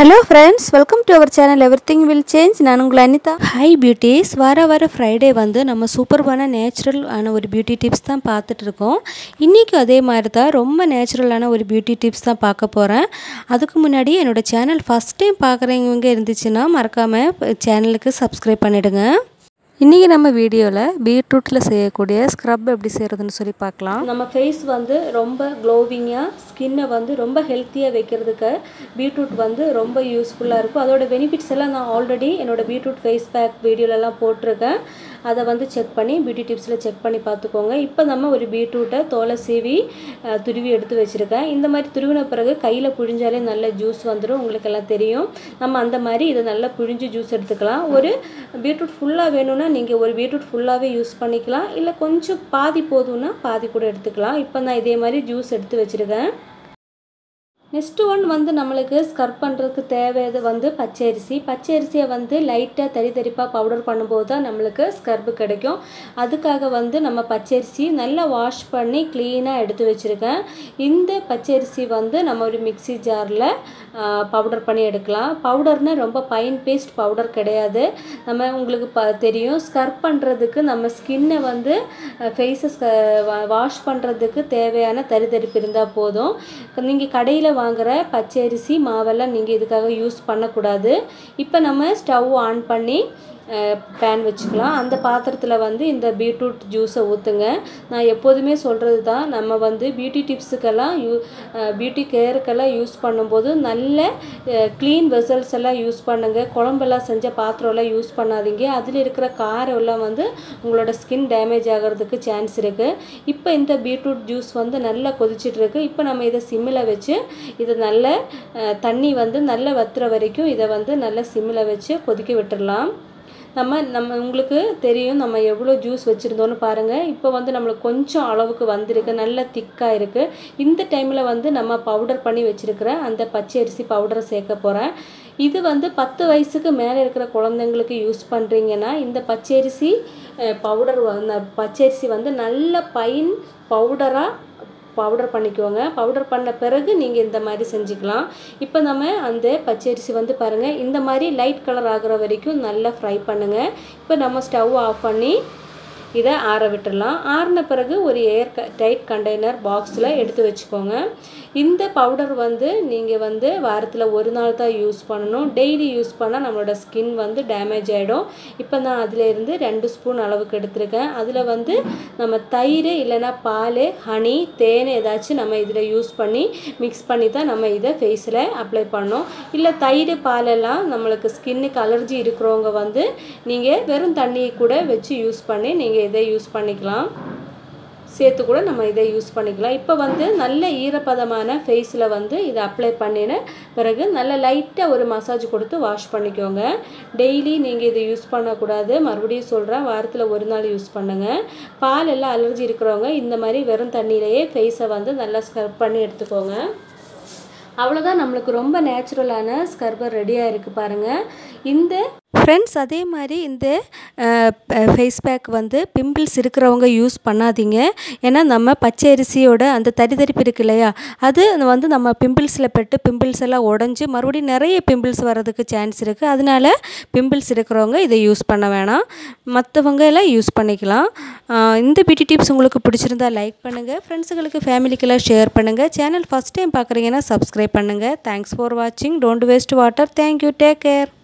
Hello friends welcome to our channel everything will change நான் உங்கள் Anitha hi beauties வார Friday வந்து நம்ம சூப்பரான நேச்சுரல் ஆன ஒரு பியூட்டி டிப்ஸ் தான் பார்த்துட்டு இருக்கோம். இன்னைக்கு அதே மாதிரி தான் ரொம்ப நேச்சுரலான ஒரு பியூட்டி டிப்ஸ் தான் பார்க்க போறேன். அதுக்கு முன்னாடி என்னோட சேனல் ஃபர்ஸ்ட் டைம் பார்க்குறவங்க இருந்துச்சுன்னா மறக்காம சேனலுக்கு சப்ஸ்கிரைப் பண்ணிடுங்க. இன்றைக்கி நம்ம வீடியோவில் பீட்ரூட்டில் செய்யக்கூடிய ஸ்க்ரப் எப்படி செய்கிறதுன்னு சொல்லி பார்க்கலாம். நம்ம ஃபேஸ் வந்து ரொம்ப க்ளோவிங்காக ஸ்கின்னை வந்து ரொம்ப ஹெல்த்தியாக வைக்கிறதுக்கு பீட்ரூட் வந்து ரொம்ப யூஸ்ஃபுல்லாக இருக்கும். அதோட பெனிஃபிட்ஸ் எல்லாம் நான் ஆல்ரெடி என்னோடய பீட்ரூட் ஃபேஸ் பேக் வீடியோலலாம் போட்டிருக்கேன். அதை வந்து செக் பண்ணி பியூட்டி டிப்ஸில் செக் பண்ணி பார்த்துக்கோங்க. இப்போ நம்ம ஒரு பீட்ரூட்டை தோலை சீவி துருவி எடுத்து வச்சுருக்கேன். இந்த மாதிரி துருவின பிறகு கையில் புழிஞ்சாலே நல்ல ஜூஸ் வந்துடும், உங்களுக்கு எல்லாம் தெரியும். நம்ம அந்த மாதிரி இதை நல்லா புழிஞ்சு ஜூஸ் எடுத்துக்கலாம். ஒரு பீட்ரூட் ஃபுல்லாக வேணும்னா நீங்கள் ஒரு பீட்ரூட் ஃபுல்லாகவே யூஸ் பண்ணிக்கலாம், இல்லை கொஞ்சம் பாதி போதும்னா பாதி கூட எடுத்துக்கலாம். இப்போ நான் இதே மாதிரி ஜூஸ் எடுத்து வச்சுருக்கேன். நெக்ஸ்ட்டு ஒன் வந்து நம்மளுக்கு ஸ்க்ரப் பண்ணுறதுக்கு தேவையது வந்து பச்சரிசியை வந்து லைட்டாக தரிப்பாக பவுடர் பண்ணும்போது தான் நம்மளுக்கு ஸ்க்ரப்பு கிடைக்கும். அதுக்காக வந்து நம்ம பச்சரிசி நல்லா வாஷ் பண்ணி க்ளீனாக எடுத்து வச்சுருக்கேன். இந்த பச்சரிசி வந்து நம்ம ஒரு மிக்ஸி ஜாரில் பவுடர் பண்ணி எடுக்கலாம். பவுடர்னால் ரொம்ப ஃபைன் பேஸ்ட் பவுடர் கிடையாது. நம்ம உங்களுக்கு தெரியும், ஸ்க்ரப் பண்ணுறதுக்கு நம்ம ஸ்கின்னை வந்து ஃபேஸை வாஷ் பண்ணுறதுக்கு தேவையான தரிப்பு இருந்தால் போதும். நீங்கள் கடையில் வாங்குற பச்சரிசி மாவெல்லாம் நீங்கள் இதுக்காக யூஸ் பண்ணக்கூடாது. இப்போ நம்ம ஸ்டவ் ஆன் பண்ணி பேன் வச்சுக்கலாம். அந்த பாத்திரத்தில் வந்து இந்த பீட்ரூட் ஜூஸை ஊற்றுங்க. நான் எப்போதுமே சொல்கிறது தான், நம்ம வந்து பியூட்டி டிப்ஸுக்கெல்லாம் பியூட்டி கேருக்கெல்லாம் யூஸ் பண்ணும்போது நல்ல க்ளீன் வெசல்ஸ் எல்லாம் யூஸ் பண்ணுங்கள். குழம்பெல்லாம் செஞ்ச பாத்திரம்லாம் யூஸ் பண்ணாதீங்க. அதில் இருக்கிற காரம் எல்லாம் வந்து உங்களோட ஸ்கின் டேமேஜ் ஆகிறதுக்கு சான்ஸ் இருக்குது. இப்போ இந்த பீட்ரூட் ஜூஸ் வந்து நல்லா கொதிச்சிட்ருக்கு. இப்போ நம்ம இதை சிம்மில் வச்சு இதை நல்ல தண்ணி வந்து நல்லா வத்துற வரைக்கும் இதை வந்து நல்லா சிம்மில் வச்சு கொதிக்க விட்டுடலாம். நம்ம உங்களுக்கு தெரியும் நம்ம எவ்வளோ ஜூஸ் வச்சுருந்தோன்னு பாருங்கள். இப்போ வந்து நம்மளுக்கு கொஞ்சம் அளவுக்கு வந்திருக்கு, நல்ல திக்காக இருக்குது. இந்த டைமில் வந்து நம்ம பவுடர் பண்ணி வச்சுருக்கிற அந்த பச்சரிசி பவுடரை சேர்க்க போகிறேன். இது வந்து 10 வயசுக்கு மேலே இருக்கிற குழந்தைங்களுக்கு யூஸ் பண்ணுறீங்கன்னா இந்த பச்சரிசி பச்சரிசி வந்து நல்ல பைன் பவுடர் பண்ணிக்கோங்க. பவுடர் பண்ண பிறகு நீங்கள் இந்த மாதிரி செஞ்சுக்கலாம். இப்போ நம்ம அந்த பச்சரிசி வந்து பாருங்கள், இந்த மாதிரி லைட் கலர் ஆகிற வரைக்கும் நல்லா ஃப்ரை பண்ணுங்கள். இப்போ நம்ம ஸ்டவ் ஆஃப் பண்ணி இதை ஆற விட்டுடலாம். ஆறின பிறகு ஒரு ஏர் டைட் கண்டெய்னர் பாக்ஸில் எடுத்து வச்சுக்கோங்க. இந்த பவுடர் வந்து நீங்கள் வந்து வாரத்தில் ஒரு நாள் தான் யூஸ் பண்ணணும். டெய்லி யூஸ் பண்ணால் நம்மளோட ஸ்கின் வந்து டேமேஜ் ஆகிடும். இப்போ நான் அதிலேருந்து 2 ஸ்பூன் அளவுக்கு எடுத்துருக்கேன். அதில் வந்து நம்ம தயிர் இல்லைன்னா பால், ஹனி, தேன் ஏதாச்சும் நம்ம இதில் யூஸ் பண்ணி மிக்ஸ் பண்ணி தான் நம்ம இதை ஃபேஸில் அப்ளை பண்ணோம். இல்லை தயிர் பாலெல்லாம் நம்மளுக்கு ஸ்கின்னுக்கு அலர்ஜி இருக்கிறவங்க வந்து நீங்கள் வெறும் தண்ணியை கூட வச்சு யூஸ் பண்ணி நீங்கள் இதை யூஸ் பண்ணிக்கலாம், சேர்த்து கூட நம்ம இதை யூஸ் பண்ணிக்கலாம். இப்போ வந்து நல்ல ஈரப்பதமான ஃபேஸில் வந்து இதை அப்ளை பண்ணின பிறகு நல்ல லைட்டாக ஒரு மசாஜ் கொடுத்து வாஷ் பண்ணிக்கோங்க. டெய்லி நீங்கள் இதை யூஸ் பண்ணக்கூடாது, மறுபடியும் சொல்கிறேன், வாரத்தில் ஒரு நாள் யூஸ் பண்ணுங்கள். பால் எல்லாம் அலர்ஜி இருக்கிறவங்க இந்த மாதிரி வெறும் தண்ணியிலேயே ஃபேஸை வந்து நல்லா ஸ்க்ரப் பண்ணி எடுத்துக்கோங்க. அவ்வளோதான், நம்மளுக்கு ரொம்ப நேச்சுரலான ஸ்க்ரப்பர் ரெடியாக இருக்குது பாருங்கள். இந்த ஃப்ரெண்ட்ஸ் அதே மாதிரி இந்த ஃபேஸ் பேக் வந்து பிம்பிள்ஸ் இருக்கிறவங்க யூஸ் பண்ணாதீங்க. ஏன்னா நம்ம பச்சரிசியோட அந்த தரிப்பு இருக்கு இல்லையா, அது வந்து நம்ம பிம்பிள்ஸில் பட்டு பிம்பிள்ஸ் எல்லாம் உடஞ்சி மறுபடியும் நிறைய பிம்பிள்ஸ் வர்றதுக்கு சான்ஸ் இருக்குது. அதனால பிம்பிள்ஸ் இருக்கிறவங்க இதை யூஸ் பண்ண வேணாம், மற்றவங்க எல்லாம் யூஸ் பண்ணிக்கலாம். இந்த பியூட்டி டிப்ஸ் உங்களுக்கு பிடிச்சிருந்தா லைக் பண்ணுங்கள், ஃப்ரெண்ட்ஸுங்களுக்கு ஃபேமிலிக்கெல்லாம் ஷேர் பண்ணுங்கள். சேனல் ஃபஸ்ட் டைம் பார்க்குறீங்கன்னா சப்ஸ்கிரைப் பண்ணுங்கள். தேங்க்ஸ் ஃபார் வாட்சிங். Don't waste water. Thank you. Take care.